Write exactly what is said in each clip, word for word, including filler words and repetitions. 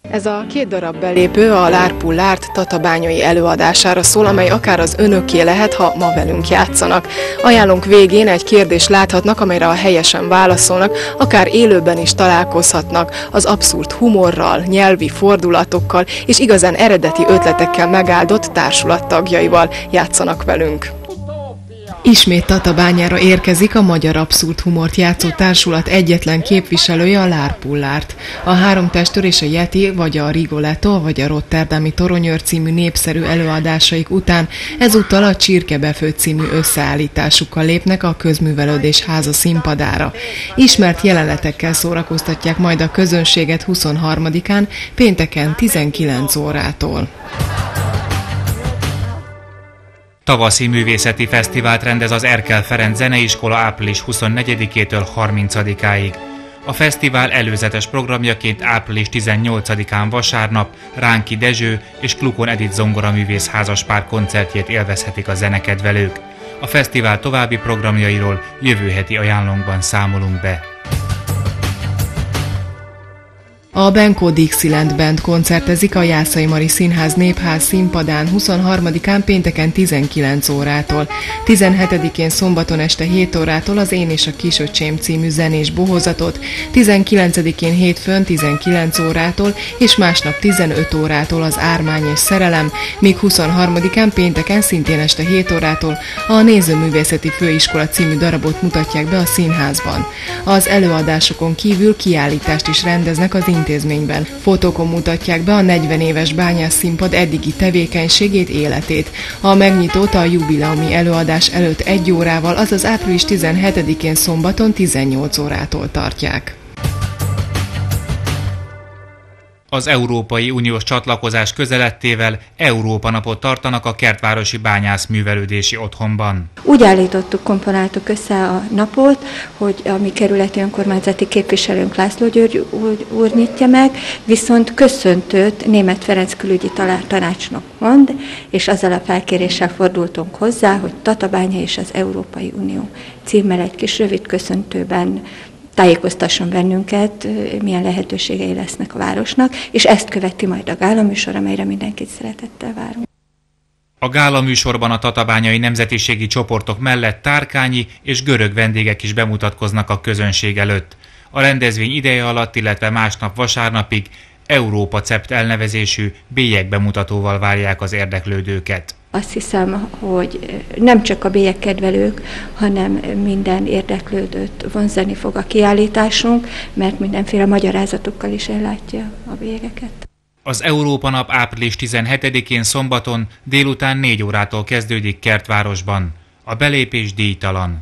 Ez a két darab belépő a Lárpullárt tatabányai előadására szól, amely akár az önöké lehet, ha ma velünk játszanak. Ajánlónk végén egy kérdést láthatnak, amelyre a helyesen válaszolnak, akár élőben is találkozhatnak az abszurd humorral, nyelvi fordulatokkal és igazán eredeti ötletekkel megáldott társulat tagjaival. Játszanak velünk! Ismét Tatabányára érkezik a magyar abszurd humort játszó társulat egyetlen képviselője, a Lárpullárt. A Három testőr és a Yeti, vagy a Rigoletto, vagy a Rotterdami Toronyőr című népszerű előadásaik után ezúttal a Csirkebefő című összeállításukkal lépnek a Közművelődés Háza színpadára. Ismert jelenetekkel szórakoztatják majd a közönséget huszonharmadikán, pénteken tizenkilenc órától. Tavaszi művészeti fesztivált rendez az Erkel Ferenc Zeneiskola április huszonnegyedikétől harmincadikáig. A fesztivál előzetes programjaként április tizennyolcadikán vasárnap Ránki Dezső és Klukon Edith zongoraművész házaspár koncertjét élvezhetik a zenekedvelők. A fesztivál további programjairól jövő heti ajánlónkban számolunk be. A Benko Dixieland Band koncertezik a Jászai Mari Színház Népház színpadán huszonharmadikán pénteken tizenkilenc órától, tizenhetedikén szombaton este hét órától az Én és a Kisöcsém című zenés bohózatot, tizenkilencedikén hétfőn tizenkilenc órától és másnap tizenöt órától az Ármány és Szerelem, míg huszonharmadikán pénteken szintén este hét órától a Nézőművészeti Főiskola című darabot mutatják be a színházban. Az előadásokon kívül kiállítást is rendeznek az intézményben. Fotókon mutatják be a negyven éves bányász színpad eddigi tevékenységét, életét. A megnyitót a jubileumi előadás előtt egy órával, azaz április tizenhetedikén szombaton tizennyolc órától tartják. Az Európai Uniós csatlakozás közeledtével Európa napot tartanak a Kertvárosi Bányász Művelődési Otthonban. Úgy állítottuk, komponáltuk össze a napot, hogy a mi kerületi önkormányzati képviselőnk László György úr, úr nyitja meg, viszont köszöntőt Németh Ferenc külügyi tanácsnok mond, és azzal a felkéréssel fordultunk hozzá, hogy Tatabánya és az Európai Unió címmel egy kis rövid köszöntőben tájékoztasson bennünket, milyen lehetőségei lesznek a városnak, és ezt követi majd a gálaműsor, amelyre mindenkit szeretettel várunk. A gálaműsorban a tatabányai nemzetiségi csoportok mellett tárkányi és görög vendégek is bemutatkoznak a közönség előtt. A rendezvény ideje alatt, illetve másnap vasárnapig Európa Cept elnevezésű bélyegbemutatóval várják az érdeklődőket. Azt hiszem, hogy nem csak a bélyegkedvelők, hanem minden érdeklődőt vonzani fog a kiállításunk, mert mindenféle magyarázatokkal is ellátja a bélyegeket. Az Európa nap április tizenhetedikén szombaton délután négy órától kezdődik Kertvárosban. A belépés díjtalan.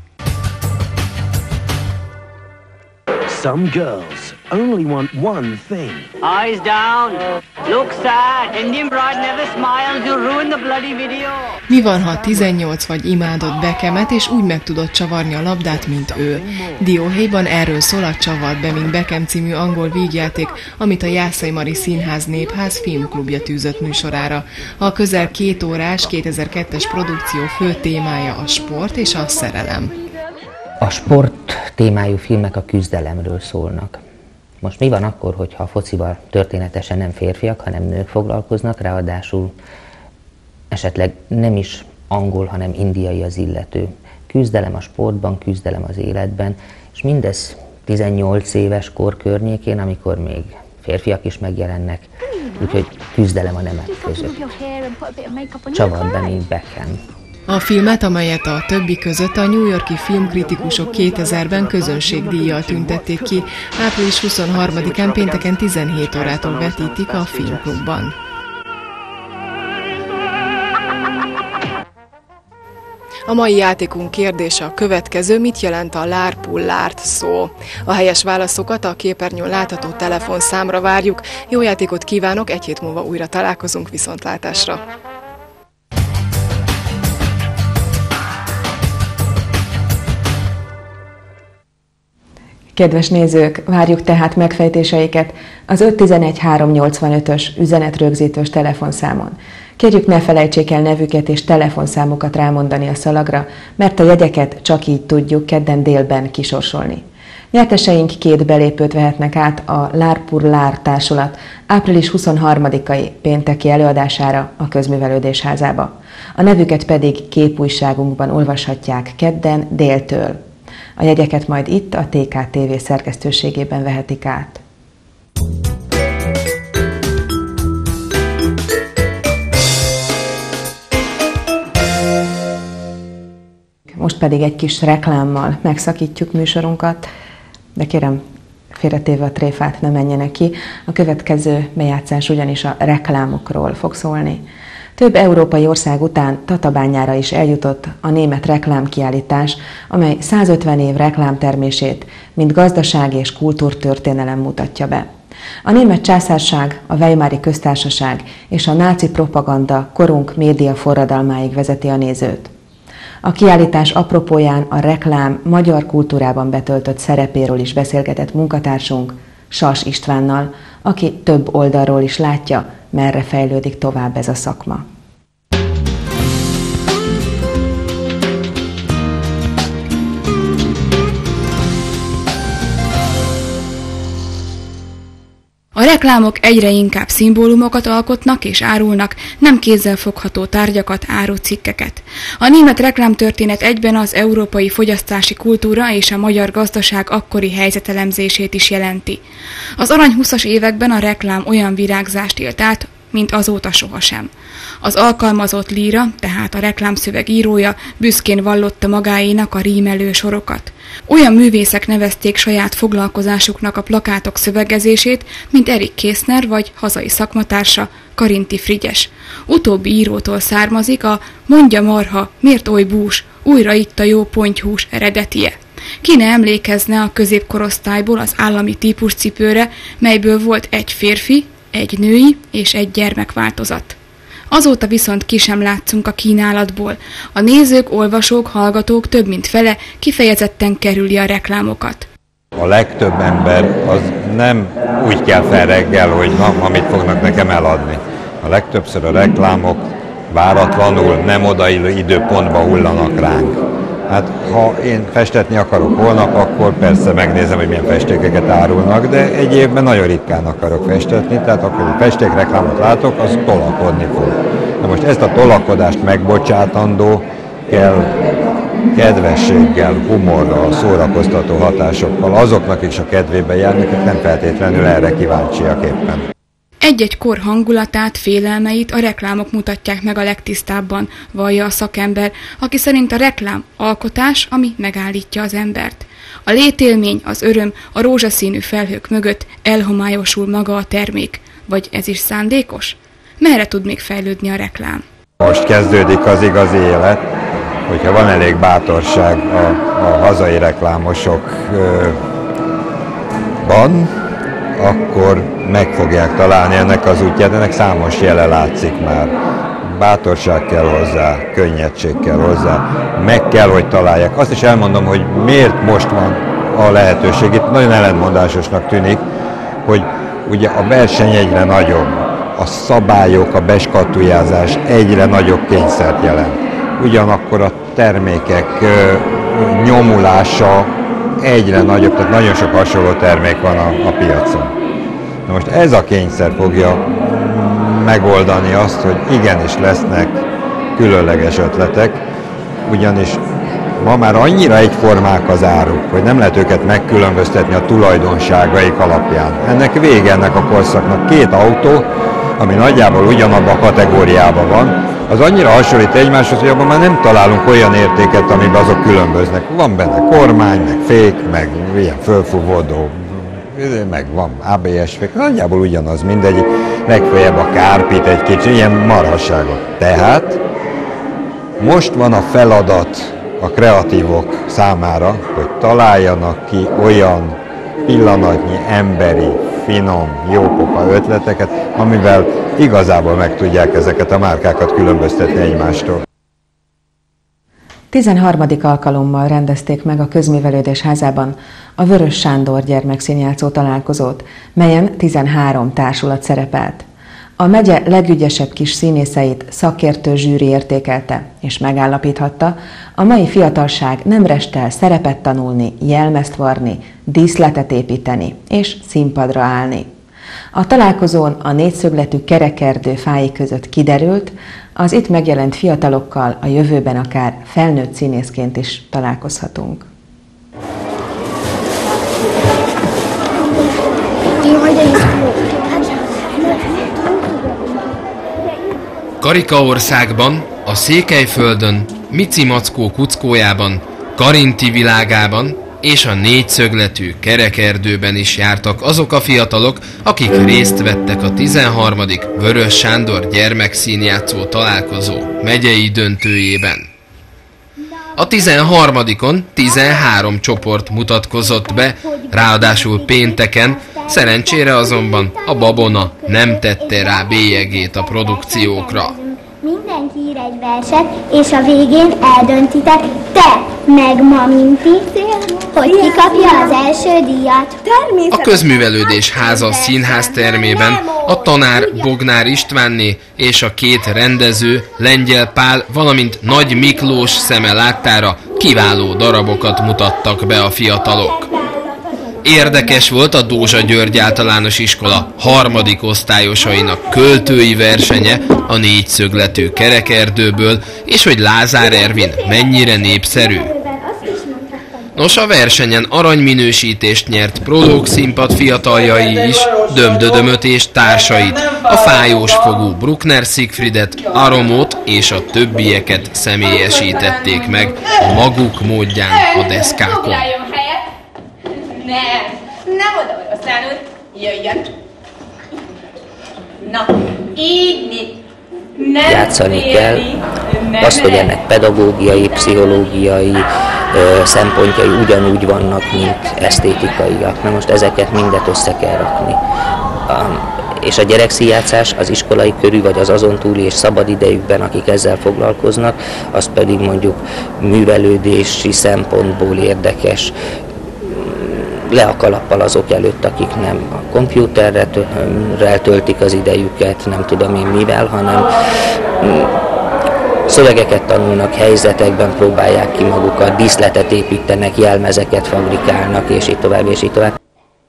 Some girls only want one thing. Eyes down. Look sad. Indian bride never smiles. You ruin the bloody video. Mi van, ha tizennyolc vagy imádott Beckhamet, és úgy meg tudod csavarni a labdát, mint ő? Dióhéjban erről szól a Csavart be, mint Beckham című angol vígjáték, amit a Jászai Mari Színház Népház filmklubja tűzött műsorára. A közel két órás kétezer-kettes produkció fő témája a sport és a szerelem. A sport témájú filmek a küzdelemről szólnak. Most mi van akkor, hogyha a focival történetesen nem férfiak, hanem nők foglalkoznak, ráadásul esetleg nem is angol, hanem indiai az illető. Küzdelem a sportban, küzdelem az életben, és mindez tizennyolc éves kor környékén, amikor még férfiak is megjelennek, úgyhogy küzdelem a nemek között. Csavart be, mint Beckham. A filmet, amelyet a többi között a New York-i filmkritikusok kétezerben közönségdíjjal tüntették ki, április huszonharmadikán pénteken tizenhét órától vetítik a filmklubban. A mai játékunk kérdése a következő: mit jelent a Lárpullárt szó? A helyes válaszokat a képernyőn látható telefonszámra várjuk. Jó játékot kívánok, egy hét múlva újra találkozunk, viszontlátásra! Kedves nézők, várjuk tehát megfejtéseiket az öt tizenegy háromszáznyolcvanötös üzenetrögzítős telefonszámon. Kérjük, ne felejtsék el nevüket és telefonszámukat rámondani a szalagra, mert a jegyeket csak így tudjuk kedden délben kisorsolni. Nyerteseink két belépőt vehetnek át a L'Art pour l'Art társulat április huszonharmadikai pénteki előadására a Közművelődés házába. A nevüket pedig képújságunkban olvashatják kedden déltől. A jegyeket majd itt a té ká té vé szerkesztőségében vehetik át. Most pedig egy kis reklámmal megszakítjuk műsorunkat, de kérem, félretéve a tréfát, ne menjenek ki. A következő bejátszás ugyanis a reklámokról fog szólni. Több európai ország után Tatabányára is eljutott a német reklámkiállítás, amely százötven év reklámtermését, mint gazdaság és kultúrtörténelem mutatja be. A német császárság, a Weimári köztársaság és a náci propaganda korunk média forradalmáig vezeti a nézőt. A kiállítás apropóján a reklám magyar kultúrában betöltött szerepéről is beszélgetett munkatársunk, Sas Istvánnal, aki több oldalról is látja, merre fejlődik tovább ez a szakma. A reklámok egyre inkább szimbólumokat alkotnak és árulnak, nem kézzelfogható tárgyakat, árucikkeket. A német reklámtörténet egyben az európai fogyasztási kultúra és a magyar gazdaság akkori helyzetelemzését is jelenti. Az aranyhúszas években a reklám olyan virágzást élt át, mint azóta sohasem. Az alkalmazott líra, tehát a reklámszöveg írója büszkén vallotta magáénak a rímelő sorokat. Olyan művészek nevezték saját foglalkozásuknak a plakátok szövegezését, mint Erik Készner vagy hazai szakmatársa Karinti Frigyes. Utóbbi írótól származik a Mondja marha, miért oly bús, újra itt a jó pontyhús eredetie. Ki ne emlékezne a középkorosztályból az állami típuscipőre, melyből volt egy férfi, egy női és egy gyermekváltozat. Azóta viszont ki sem látszunk a kínálatból. A nézők, olvasók, hallgatók több mint fele kifejezetten kerüli a reklámokat. A legtöbb ember az nem úgy kell fel reggel, hogy na, amit fognak nekem eladni. A legtöbbször a reklámok váratlanul, nem odaillő időpontba hullanak ránk. Hát ha én festetni akarok holnap, akkor persze megnézem, hogy milyen festékeket árulnak, de egy évben nagyon ritkán akarok festetni, tehát akkor egy festékreklámot látok, az tolakodni fog. Na most ezt a tolakodást megbocsátandó kell kedvességgel, humorral, szórakoztató hatásokkal azoknak is a kedvébe járnak, akik nem feltétlenül erre kíváncsiak éppen. Egy-egy kor hangulatát, félelmeit a reklámok mutatják meg a legtisztábban, vallja a szakember, aki szerint a reklám alkotás, ami megállítja az embert. A létélmény, az öröm, a rózsaszínű felhők mögött elhomályosul maga a termék. Vagy ez is szándékos? Merre tud még fejlődni a reklám? Most kezdődik az igazi élet, hogyha van elég bátorság a, a hazai reklámosokban, akkor meg fogják találni ennek az útját, ennek számos jele látszik már. Bátorság kell hozzá, könnyedség kell hozzá, meg kell, hogy találják. Azt is elmondom, hogy miért most van a lehetőség. Itt nagyon ellentmondásosnak tűnik, hogy ugye a verseny egyre nagyobb, a szabályok, a beskatujázás egyre nagyobb kényszert jelent. Ugyanakkor a termékek ö, nyomulása egyre nagyobb, tehát nagyon sok hasonló termék van a, a piacon. Na most ez a kényszer fogja megoldani azt, hogy igenis lesznek különleges ötletek, ugyanis ma már annyira egyformák az áruk, hogy nem lehet őket megkülönböztetni a tulajdonságaik alapján. Ennek vége ennek a korszaknak. Két autó, ami nagyjából ugyanabban a kategóriában van, az annyira hasonlít egymáshoz, hogy abban már nem találunk olyan értéket, amiben azok különböznek. Van benne kormány, meg fék, meg ilyen fölfúvódó, meg van á bé es fék, nagyjából ugyanaz mindegyik, legfeljebb a kárpit egy kicsit, ilyen marhasságok. Tehát most van a feladat a kreatívok számára, hogy találjanak ki olyan pillanatnyi emberi, finom, jópofa ötleteket, amivel igazából meg tudják ezeket a márkákat különböztetni egymástól. tizenharmadik alkalommal rendezték meg a Közművelődés házában a Vörös Sándor gyermekszínjátszó találkozót, melyen tizenhárom társulat szerepelt. A megye legügyesebb kis színészeit szakértő zsűri értékelte, és megállapíthatta, a mai fiatalság nem restel szerepet tanulni, jelmezt varni, díszletet építeni és színpadra állni. A találkozón a négyszögletű kerekerdő fái között kiderült, az itt megjelent fiatalokkal a jövőben akár felnőtt színészként is találkozhatunk. Karikaországban, a Székelyföldön, Mici Mackó kuckójában, Karinti világában és a négyszögletű kerekerdőben is jártak azok a fiatalok, akik részt vettek a tizenharmadik Vörös Sándor gyermekszínjátszó találkozó megyei döntőjében. A tizenharmadikon tizenhárom csoport mutatkozott be, ráadásul pénteken, szerencsére azonban a babona nem tette rá bélyegét a produkciókra. Mindenki ír egy verset, és a végén eldöntitek te, meg Maminti, hogy ki kapja az első díjat. A Közművelődés Háza színház termében a tanár Bognár Istvánné és a két rendező, Lengyel Pál, valamint Nagy Miklós szeme láttára kiváló darabokat mutattak be a fiatalok. Érdekes volt a Dózsa György Általános Iskola harmadik osztályosainak költői versenye a négyszögletű kerekerdőből, és hogy Lázár Ervin mennyire népszerű. Nos, a versenyen aranyminősítést nyert Prológ színpad fiataljai is, Dömdödömöt és társait, a fájós fogú Bruckner Siegfriedet, Aromót és a többieket személyesítették meg maguk módján a deszkákon. Nem, nem oda, aztán úgy jöjjön. Na, így mi? Nem játszani kell. Az, hogy ennek pedagógiai, pszichológiai ö, szempontjai ugyanúgy vannak, mint esztétikaiak. Na most ezeket mindet össze kell rakni. Um, és a gyerekszínjátszás az iskolai körű, vagy az azon túli és szabad idejükben, akik ezzel foglalkoznak, az pedig mondjuk művelődési szempontból érdekes, le a kalappal azok előtt, akik nem a kompjúterrel töltik az idejüket, nem tudom én mivel, hanem szövegeket tanulnak, helyzetekben próbálják ki magukat, díszletet építenek, jelmezeket fabrikálnak, és így tovább, és így tovább.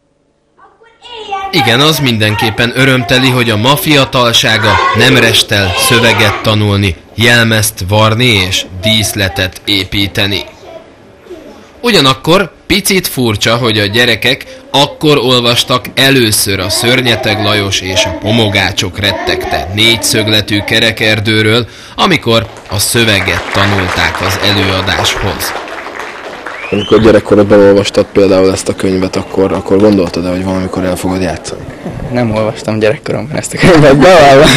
Igen, az mindenképpen örömteli, hogy a ma fiatalsága nem restel szöveget tanulni, jelmezt varni és díszletet építeni. Ugyanakkor picit furcsa, hogy a gyerekek akkor olvastak először a Szörnyeteg Lajos és a Pomogácsok rettegte négyszögletű kerekerdőről, amikor a szöveget tanulták az előadáshoz. Amikor gyerekkorodban olvastad például ezt a könyvet, akkor, akkor gondoltad-e, hogy valamikor el fogod játszani? Nem olvastam gyerekkoromban ezt a könyvet, bevallom.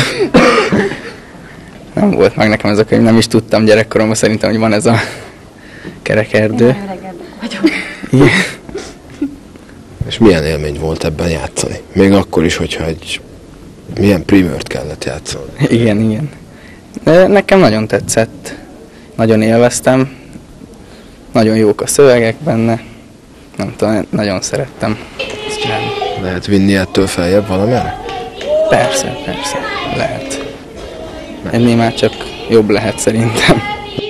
Nem volt meg nekem ez a könyv, nem is tudtam gyerekkoromban szerintem, hogy van ez a kerekerdő. Igen. És milyen élmény volt ebben játszani? Még akkor is, hogyha egy milyen primőrt kellett játszani. Igen, igen. De nekem nagyon tetszett, nagyon élveztem, nagyon jók a szövegek benne, nem tudom, nagyon szerettem ezt csinálni. Lehet vinni ettől feljebb valamire? Persze, persze, lehet. Ennél már csak jobb lehet szerintem.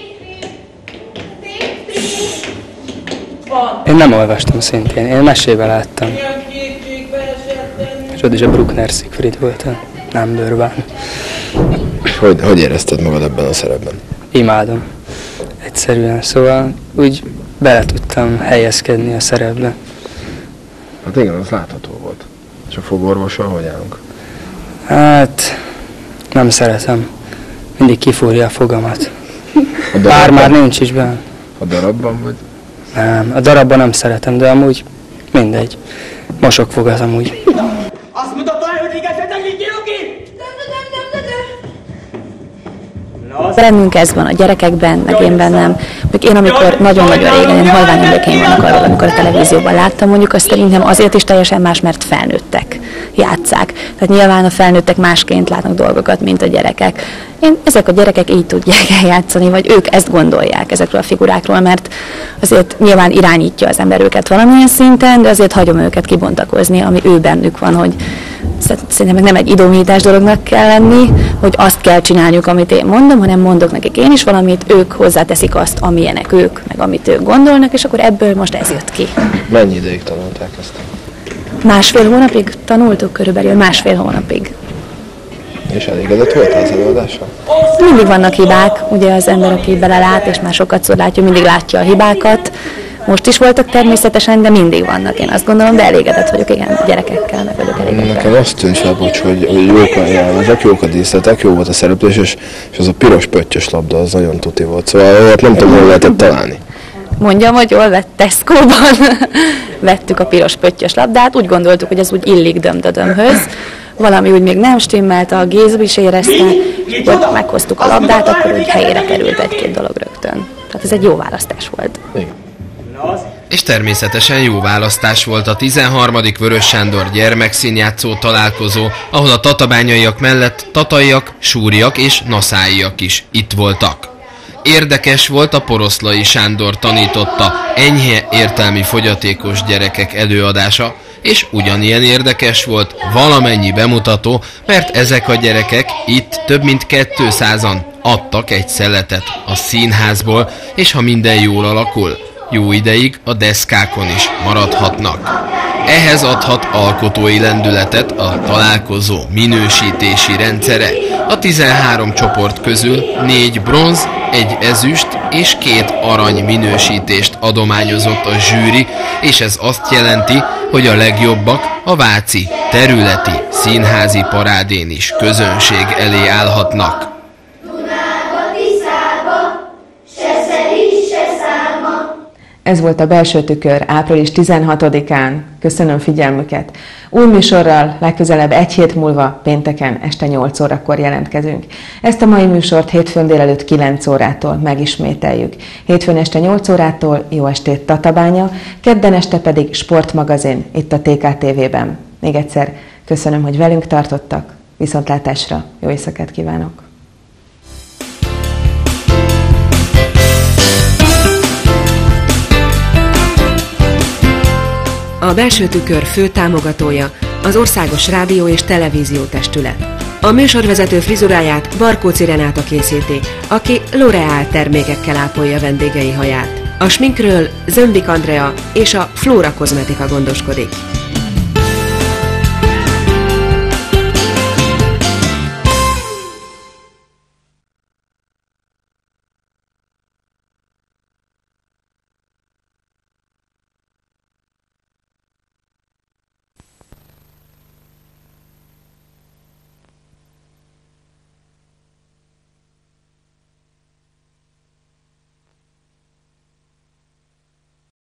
Én nem olvastam szintén, én mesébe láttam. És ott is a Bruckner Siegfried volt a number one. És hogy, hogy érezted magad ebben a szerepben? Imádom. Egyszerűen, szóval úgy bele tudtam helyezkedni a szerepbe. Hát igen, az látható volt. És a fogorvossal hogy állunk? Hát, nem szeretem. Mindig kifúrja a fogamat. A Bár már nincs is benne. A darabban vagy? Nem, a darabban nem szeretem, de amúgy mindegy. Mosok fogat amúgy. Azt mutatta el, hogy égetletek, így írok ki! Na, Bennünk ez van, a gyerekekben, meg én bennem. Még én, amikor nagyon-nagyon régen, én halvány emlékeim vannak arról, amikor a televízióban láttam, mondjuk azt szerintem azért is teljesen más, mert felnőttek játsszák. Tehát nyilván a felnőttek másként látnak dolgokat, mint a gyerekek. Én, ezek a gyerekek így tudják eljátszani, vagy ők ezt gondolják ezekről a figurákról, mert azért nyilván irányítja az ember őket valamilyen szinten, de azért hagyom őket kibontakozni, ami ő bennük van, hogy szerintem meg nem egy idomítás dolognak kell lenni, hogy azt kell csinálniuk, amit én mondom, hanem mondok nekik én is valamit, ők hozzáteszik azt, amilyenek ők, meg amit ők gondolnak, és akkor ebből most ez jött ki. Mennyi ideig tanulták ezt? Másfél hónapig tanultuk, körülbelül másfél hónapig. És elégedett voltál az előadással? Mindig vannak hibák, ugye az ember, aki belelát, és már sokat szor látja, mindig látja a hibákat. Most is voltak természetesen, de mindig vannak, én azt gondolom, de elégedett vagyok, igen, gyerekekkel meg vagyok elégedett. Nekem azt tűnt fel, bocs, hogy, hogy jók a jelenetek, jók a díszletek, jó volt a szereplés, és, és az a piros pöttyös labda, az nagyon tuti volt, szóval nem tudom, hol lehetett találni. Mondjam, hogy jól vett Tesco-ban, vettük a piros pöttyös labdát, úgy gondoltuk, hogy ez úgy illik dömdödömhöz, valami úgy még nem stimmelt, a Géz is érezte, és akkor meghoztuk a labdát, akkor úgy helyére került egy-két dolog rögtön. Tehát ez egy jó választás volt. Igen. És természetesen jó választás volt a tizenharmadik Vörös Sándor gyermekszínjátszó találkozó, ahol a tatabányaiak mellett tataiak, súriak és naszáiak is itt voltak. Érdekes volt a Poroszlai Sándor tanította enyhe értelmi fogyatékos gyerekek előadása, és ugyanilyen érdekes volt valamennyi bemutató, mert ezek a gyerekek itt több mint kétszázan adtak egy szeletet a színházból, és ha minden jól alakul, jó ideig a deszkákon is maradhatnak. Ehhez adhat alkotói lendületet a találkozó minősítési rendszere. A tizenhárom csoport közül négy bronz, egy ezüst és két arany minősítést adományozott a zsűri, és ez azt jelenti, hogy a legjobbak a váci területi színházi parádén is közönség elé állhatnak. Ez volt a Belső Tükör április tizenhatodikán. Köszönöm figyelmüket. Új műsorral legközelebb egy hét múlva pénteken este nyolc órakor jelentkezünk. Ezt a mai műsort hétfőn délelőtt kilenc órától megismételjük. Hétfőn este nyolc órától jó estét Tatabánya, kedden este pedig sportmagazin itt a té ká té vében. Még egyszer köszönöm, hogy velünk tartottak. Viszontlátásra, jó éjszakát kívánok! A Belső Tükör fő támogatója az Országos Rádió és Televízió Testület. A műsorvezető frizuráját Barkóczy Renáta készíti, aki L'Oréal termékekkel ápolja vendégei haját. A sminkről Zömbik Andrea és a Flóra Kozmetika gondoskodik.